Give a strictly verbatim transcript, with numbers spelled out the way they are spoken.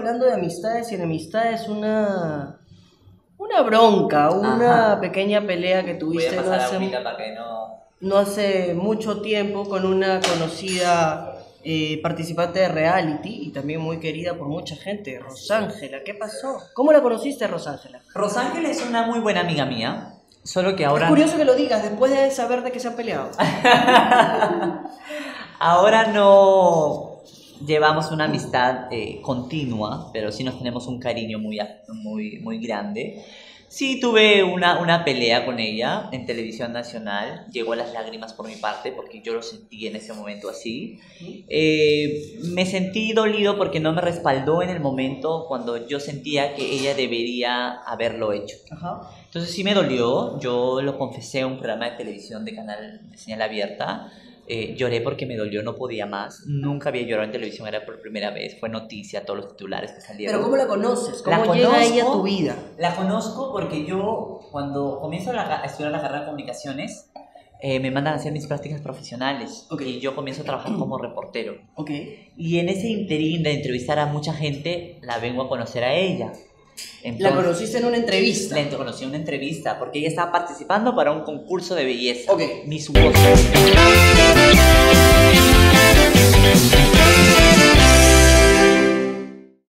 hablando de amistades y enemistades, una, una bronca, una Ajá. pequeña pelea que Voy tuviste a no pasar hace, ahorita para que no... no hace mucho tiempo con una conocida eh, participante de reality y también muy querida por mucha gente, Rosángela. ¿Qué pasó? ¿Cómo la conociste, Rosángela? Rosángela es una muy buena amiga mía, solo que ahora... Es curioso que lo digas después de saber de que se han peleado. Ahora no llevamos una amistad eh, continua, pero sí nos tenemos un cariño muy, muy, muy grande. Sí tuve una, una pelea con ella en televisión nacional, llegó a las lágrimas por mi parte porque yo lo sentí en ese momento así. Eh, me sentí dolido porque no me respaldó en el momento cuando yo sentía que ella debería haberlo hecho. Ajá. Entonces sí me dolió, yo lo confesé en un programa de televisión de canal de señal abierta. Eh, lloré porque me dolió, no podía más. Nunca había llorado en televisión, era por primera vez. Fue noticia, todos los titulares que salieron. Pero ¿cómo la conoces? ¿Cómo La llega conozco, ella a tu vida? La conozco porque yo, cuando comienzo la, a estudiar la carrera de comunicaciones, eh, me mandan a hacer mis prácticas profesionales. Okay. Y yo comienzo a trabajar como reportero. Okay. Y en ese interín de entrevistar a mucha gente, la vengo a conocer a ella. Entonces, ¿la conociste en una entrevista? La conocí en una entrevista porque ella estaba participando para un concurso de belleza. Ok. Miss Woz.